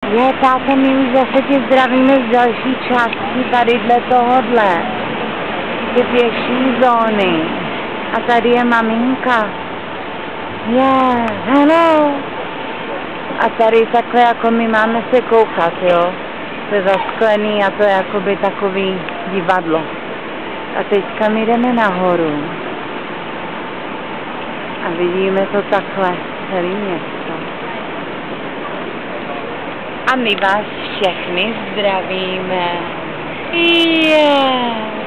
Je, táto, my už zase tě zdravíme z další části tadyhle tohodle. Ty pěší zóny. A tady je maminka. Je, hello. A tady takhle jako my máme se koukat, jo. To je zasklený a to je jakoby takový divadlo. A teďka my jdeme nahoru. A vidíme to takhle, celý město. A my vás všechny zdravíme. Yeah.